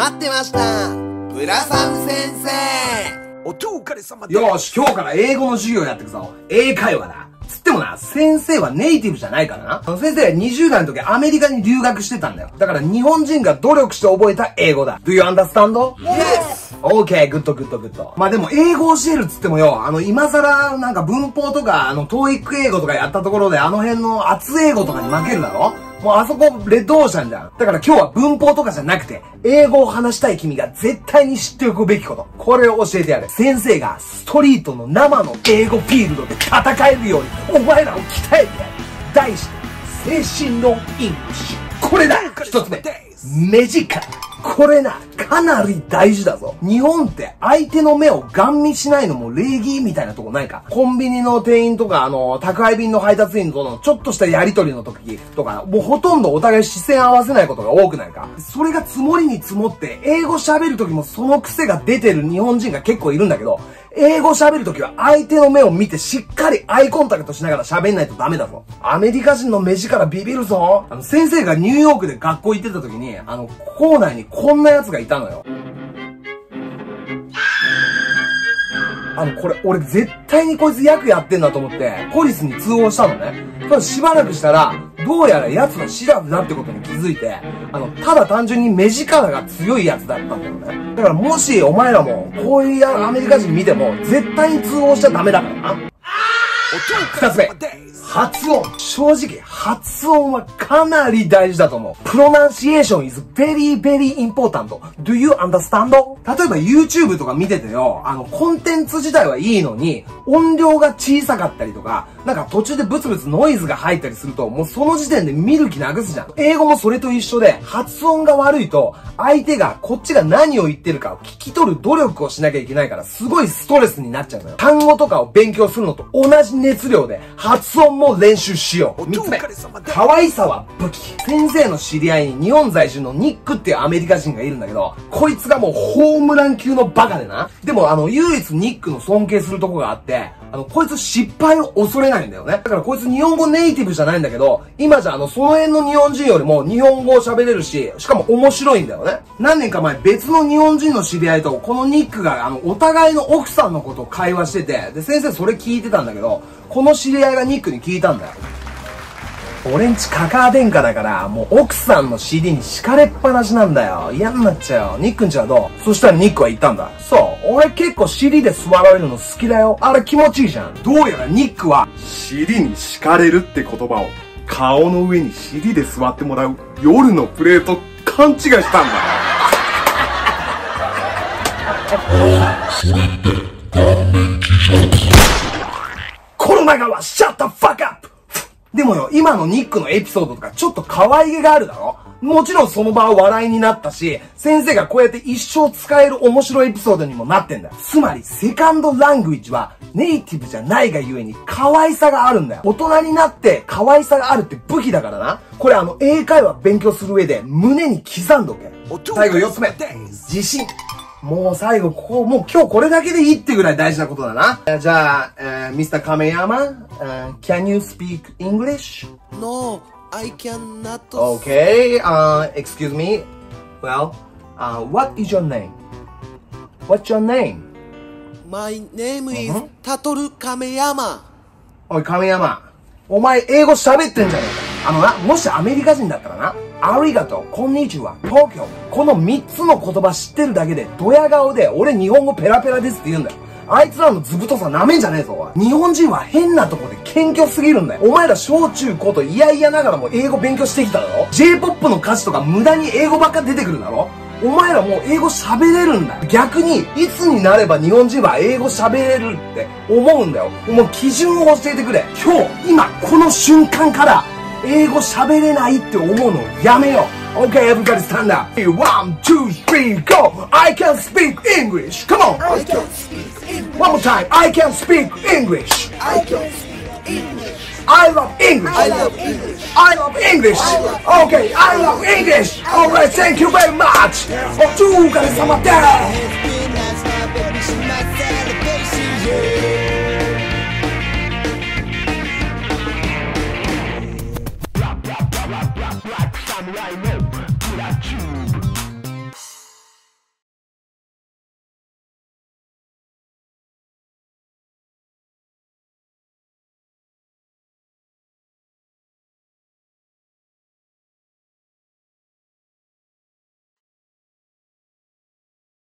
待ってました。ブラサム先生。 お疲れ様です。 よーし、今日から英語の授業やっていくぞ。英会話だ。つってもな、先生はネイティブじゃないからな。先生は20代の時アメリカに留学してたんだよ。だから日本人が努力して覚えた英語だ。Do you understand? Yes! OK, good. まあでも英語教えるっつってもよ、今更なんか文法とか、TOEIC 英語とかやったところであの辺の熱英語とかに負けるだろ。もうあそこレッドオーシャンじゃん。だから今日は文法とかじゃなくて、英語を話したい君が絶対に知っておくべきこと。これを教えてやる。先生がストリートの生の英語フィールドで戦えるように、お前らを鍛えてやる。題して、精神論イングリッシュ。これだ。一つ目。目力。これな、かなり大事だぞ。日本って相手の目をガン見しないのも礼儀みたいなとこないか。コンビニの店員とか宅配便の配達員とのちょっとしたやりとりの時とか、もうほとんどお互い視線合わせないことが多くないか。それが積もりに積もって、英語喋る時もその癖が出てる日本人が結構いるんだけど、英語喋るときは相手の目を見てしっかりアイコンタクトしながら喋んないとダメだぞ。アメリカ人の目力ビビるぞ。先生がニューヨークで学校行ってた時に、校内にこんな奴がいたのよ。これ、俺絶対にこいつ役やってんだと思って、ポリスに通報したのね。ただしばらくしたら、どうやら奴がシラフだってことに気づいて、ただ単純に目力が強い奴だったんだよね。だからもしお前らも、こういうアメリカ人見ても、絶対に通報しちゃダメだからな。二つ目。発音。正直、発音はかなり大事だと思う。Pronunciation is very, very important. Do you understand? 例えば YouTube とか見ててよ、コンテンツ自体はいいのに、音量が小さかったりとか、なんか途中でブツブツノイズが入ったりすると、もうその時点で見る気なくすじゃん。英語もそれと一緒で、発音が悪いと、相手がこっちが何を言ってるかを聞き取る努力をしなきゃいけないから、すごいストレスになっちゃうのよ。単語とかを勉強するのと同じ熱量で、発音も練習しよう。三つ目。可愛さは武器。先生の知り合いに日本在住のニックっていうアメリカ人がいるんだけど、こいつがもうホームラン級のバカでな。でも唯一ニックの尊敬するとこがあって、こいつ失敗を恐れないんだよね。だからこいつ日本語ネイティブじゃないんだけど、今じゃその辺の日本人よりも日本語を喋れるし、しかも面白いんだよね。何年か前別の日本人の知り合いとこのニックがお互いの奥さんのことを会話してて、で先生それ聞いてたんだけど、この知り合いがニックに聞いたんだよ。俺んちカカア殿下だから、もう奥さんの尻に敷かれっぱなしなんだよ。嫌になっちゃうよ。ニックんちはどう？そしたらニックは言ったんだ。そう、俺結構尻で座られるの好きだよ。あれ気持ちいいじゃん。どうやらニックは、 尻に敷かれるって言葉を、顔の上に尻で座ってもらう夜のプレート勘違いしたんだ。 この長はシャッターファックアップ。でもよ、今のニックのエピソードとかちょっと可愛げがあるだろ？もちろんその場は笑いになったし、先生がこうやって一生使える面白いエピソードにもなってんだよ。つまり、セカンドラングエッジはネイティブじゃないがゆえに可愛さがあるんだよ。大人になって可愛さがあるって武器だからな。これ英会話勉強する上で胸に刻んどけ。最後4つ目。自信。もう最後もう今日これだけでいいってぐらい大事なことだな。じゃあ、Mr. Kameyama, can you speak English? No, I cannot. Okay, excuse me. Well, what is your name? What's your name? My name is Tatoru Kameyama. おい、亀山。お前、英語喋ってんじゃねえか。もしアメリカ人だったらな、ありがとう、こんにちは、東京。この3つの言葉知ってるだけで、ドヤ顔で、俺日本語ペラペラですって言うんだよ。あいつらの図太さ舐めんじゃねえぞ、おい。日本人は変なとこで謙虚すぎるんだよ。お前ら小中高と嫌々ながらも英語勉強してきただろ？ J-POP の歌詞とか無駄に英語ばっか出てくるだろ？お前らもう英語喋れるんだよ。逆に、いつになれば日本人は英語喋れるって思うんだよ。もう基準を教えてくれ。今、この瞬間から、英語喋れないって思うのをやめよう。Okay, everybody stand up. 1, 2, 3, go! I can speak English! Come on! I can speak English. One more time. I can speak English! I can speak English. I love English! I love English. I love English! Okay, I love English! Alright, thank you very much! お疲れ様です!